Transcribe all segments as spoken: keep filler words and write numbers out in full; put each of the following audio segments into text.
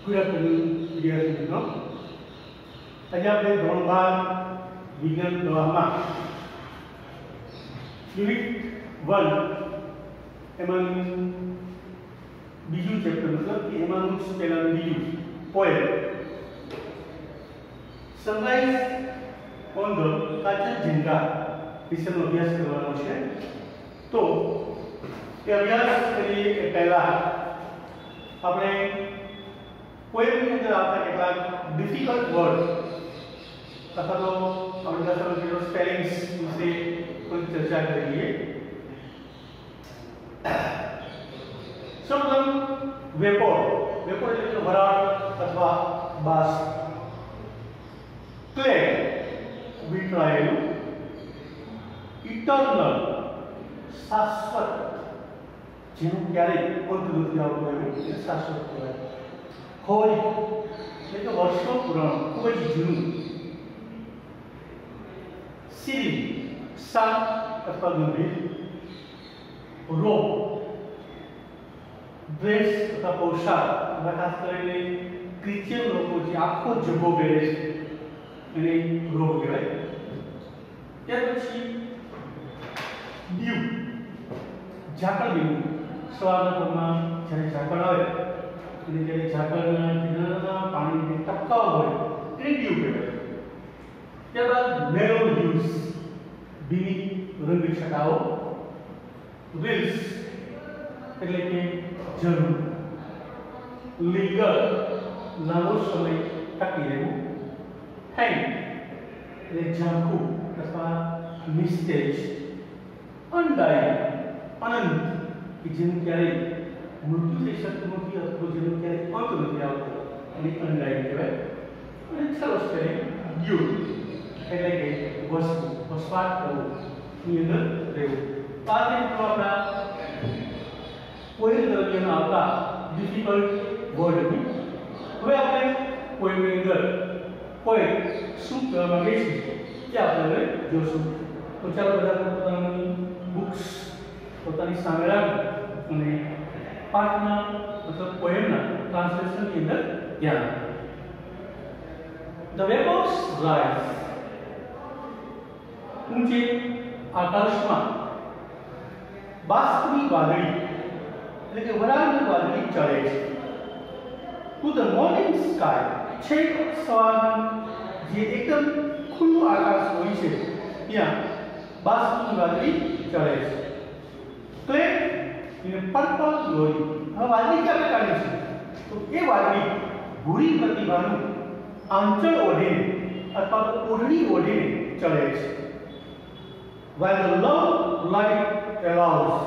Good afternoon, dear students. આજે આપણે ધોરણ બાર વિજ્ઞાન પ્રવાહમાં યુનિટ વન એમાંનું બીજું ચેપ્ટર મતલબ કે એમાંનું જ પહેલાનું બીજું poem sunrise on the Kanchenjunga વિશેનો અભ્યાસ કરવાનો છે. તો એ અભ્યાસ કરીએ એ પહેલા આપણે પોએમની અંદર આવતા કેટલાક ડિફિકલ્ટ વર્ડ અથવા તો આપણે ભાષામાં સ્પેલિંગ્સ વિશે થોડી ચર્ચા કરીએ. સૌપ્રથમ વેપોર. વેપોર એટલે કે વરાળ અથવા બાષ્પ. ક્લે વિખરાયેલું. ઇટર્નલ શાશ્વત, જેનું ક્યારેય અંત નથી આવતો એવું એને શાશ્વત કહેવાય. હોળી એટલે કે વર્ષો પુરાણું, ખૂબ જ જૂનું. સિરી શાંત અથવા ગંભીર. રોગ ડ્રેસ અથવા પોશાક, ખાસ કરીને ક્રિશ્ચિયન લોકો જે આખો જબ્બો પહેરે છે એને રોગ કહેવાય. ત્યાર પછી ડ્યુ ઝાકળ જેવું. સવારના પરમાં જ્યારે ઝાકળ આવે અને જ્યારે ઝાકળના કિનારાના પાણીને ટપકાવ હોય એને ડ્યુ કહેવાય. ત્યારબાદ મેરો ડ્યુસ ભીની રંગ છટાઓ. રિલ્સ એટલે કે જરૂર. લિંગર લાંબો સમય ટકી રહેવું. હેંગ એટલે ઝાંખું અથવા નિસ્તેજ. અનડાઈંગ અનંત કે જેનું ક્યારેય મૃત્યુ થઈ શકતું નથી અથવા જેનું ક્યારેય અંત નથી આવતો અને અનડાઈંગ કહેવાય. અને છેલ્લો સ્પેલિંગ ડ્યુ એટલે કે વસ્તુ, વસવાટ કરવું, ની અંદર રહેવું. આ રીતે આપણા પોએમ દરમિયાન આવતા ડિફિકલ્ટ વર્ડની. હવે આપણે પોએમની અંદર પોએમ શું કહેવા માંગે છે તે આપણે જોશું. તો ચાલો બધા પોતાની બુક્સ પોતાની સામે રાખો અને પાઠના મતલબ પોએમના ટ્રાન્સલેશનની અંદર ધ્યાન આપો. The vapours rise. ઊંચે આકાશમાં બાષ્પની વાદળી એટલે કે વરાળની વાદળી ચડે છે. To the morning sky. છેક સવારનું જે એકદમ ખુલ્લું આકાશ હોય છે ત્યાં બાષ્પની વાદળી ચડે છે. Clay in purple glory. હવે વાદળી ક્યાં પ્રકારની છે? તો એ વાદળી ભૂરી પ્રતિભાનું આંચળ ઓઢીને અથવા તો ઓઢણી ઓઢીને ચડે છે. While the love light allows.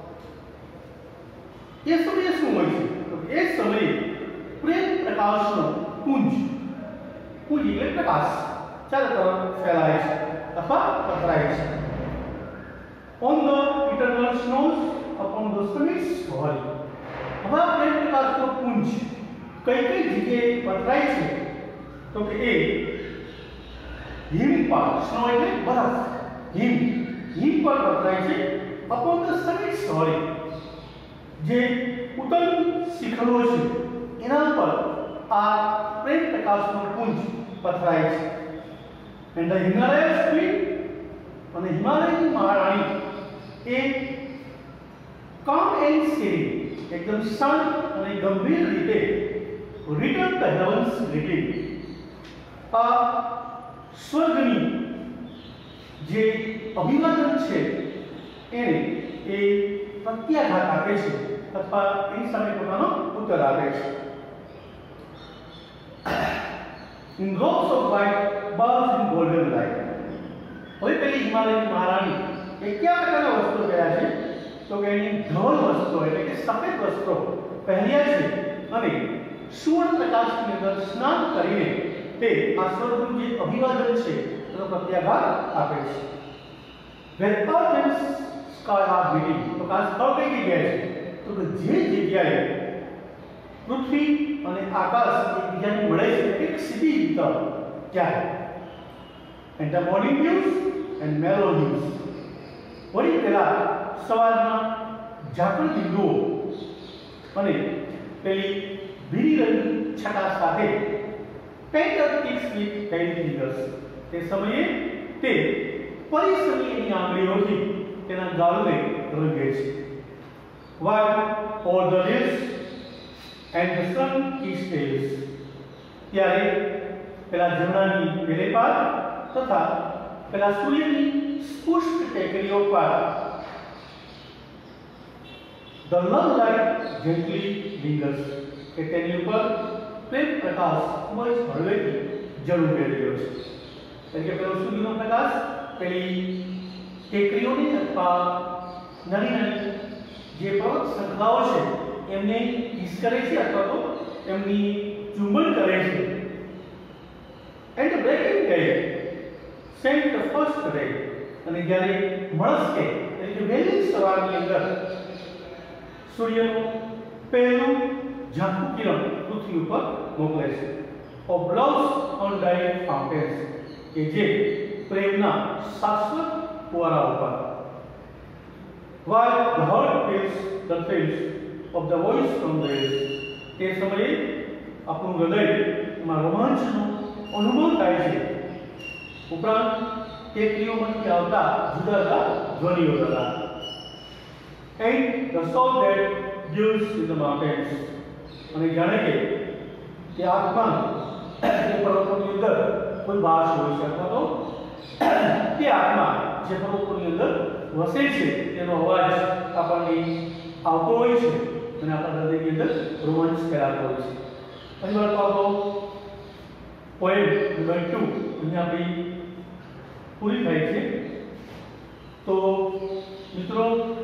એ સમયે શું હોય છે? તો એ સમયે પ્રેમ પ્રકાશનો પુંજ, પુંજ એટલે પ્રકાશ ચારે તરફ ફેલાય છે અથવા પથરાય છે. On the eternal snows upon the summits valley. હવે પ્રેમ પ્રકાશનો પુંજ કઈ કઈ જગ્યાએ પથરાય છે? તો કે એ હિમપાત, સ્નો એટલે બરફ, હિમ હિમ પર પથરાય છે. upon the summits valley, જે ઉત્તમ શિખરો છે એના પર આ પ્રેમ પ્રકાશનો પુંજ પથરાય છે. and the Himalayas queen, અને હિમાલયની મહારાણી એ calm and serene, એકદમ શાંત અને ગંભીર રીતે return the heavens greeting. આ સ્વર્ગની જે અભિવાદન છે એને એ પ્રત્યાઘાત આપે છે અથવા એની સામે પોતાનો ઉત્તર આપે છે. In robes of white, bulbs in golden light. હવે પેલી હિમાલયની મહારાણી એ કયા પ્રકારના વસ્ત્રો પહેર્યા છે? તો કે એની ધવલ વસ્ત્રો એટલે કે સફેદ વસ્ત્રો પહેર્યા છે અને સુવર્ણ પ્રકાશની અંદર સ્નાન કરીને તે આ સ્વર્ગનું જે અભિવાદન છે તેનો પ્રત્યાઘાત આપે છે. When earth and sky are meeting. તો આ સ્થળ કઈ જગ્યાએ છે? તો કે જે જગ્યાએ પૃથ્વી અને આકાશ એકબીજાને મળે છે એક સીધી તર ક્યારે? And the morning dews and mellow dews. વળી પહેલા સવારના ઝાકળ બિંદુઓ અને પેલી ભીની રંગની છટા સાથે painter ticks with tiny fingers. તે સમયે તે પરિશ્રમી એની આંગળીઓથી તેના ગાલને રંગે છે. While all the leaves and the sun is tails. ત્યારે પેલા ઝરણાની પેલે પાર તથા પેલા સૂર્યની સ્પુષ્ટ ટેકરીઓ પર the love light gently lingers. કે તેની ઉપર પ્રેમ પ્રકાશ ખૂબ જ હળવેથી ઝળું રહ્યો છે. એટલે કે પેલો સૂર્યનો પ્રકાશ પેલી ટેકરીઓને અથવા નાની નાની જે પર્વત શૃંખલાઓ છે એમને કિસ કરે છે અથવા તો એમની ચુંબન કરે છે. And breaking day sent the first ray. અને જ્યારે મળસ્કે એટલે કે વહેલી સવારની અંદર સૂર્યનું પહેલું ઝાંખું કિરણ પૃથ્વી ઉપર મોકલે છે. Of love's undying fountains. કે જે પ્રેમના શાશ્વત ફુવારા ઉપર. While the heart feels the thrills of the voice from the hills. તે સમયે આપણું હૃદય એમાં રોમાંચનો અનુભવ થાય છે. ઉપરાંત ટેકરીઓમાંથી આવતા જુદા જુદા ધ્વનિઓ દ્વારા. And the soul that lives in the mountains. અને જાણે કે તે આત્મા જે પર્વતોની અંદર કોઈ વાસ હોય છે અથવા તો તે આત્મા જે પર્વતોની અંદર વસે છે તેનો અવાજ આપણને આવતો હોય છે અને આપણા હૃદયની અંદર રોમાંચ ફેલાતો હોય છે. અહીં વાત આપણો પોએમ નંબર ટુ અહીંયા આપણી પૂરી થાય છે. તો મિત્રો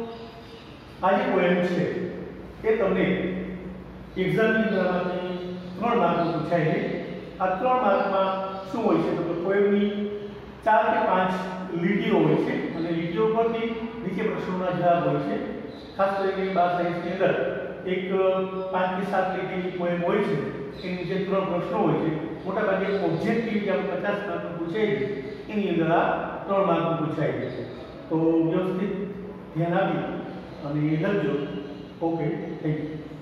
આ જે પોએમ છે એ તમને એક્ઝામની અંદરમાંથી ત્રણ માર્કનું પૂછાય છે. આ ત્રણ માર્કમાં શું હોય છે તો કે પોએમની ચાર કે પાંચ લીટીઓ હોય છે અને લીટીઓ પરથી નીચે પ્રશ્નોના જવાબ હોય છે. ખાસ કરીને બાર સાયન્સની અંદર એક પાંચ કે સાત લીટીની પોએમ હોય છે એની નીચે ત્રણ પ્રશ્નો હોય છે. મોટાભાગે ઓબ્જેક્ટિવ જે આપણે પચાસ માર્કનું પૂછાય છે એની અંદર આ ત્રણ માર્કનું પૂછાય છે. તો વ્યવસ્થિત ધ્યાન આપી અને લખજો. Okay, thank you.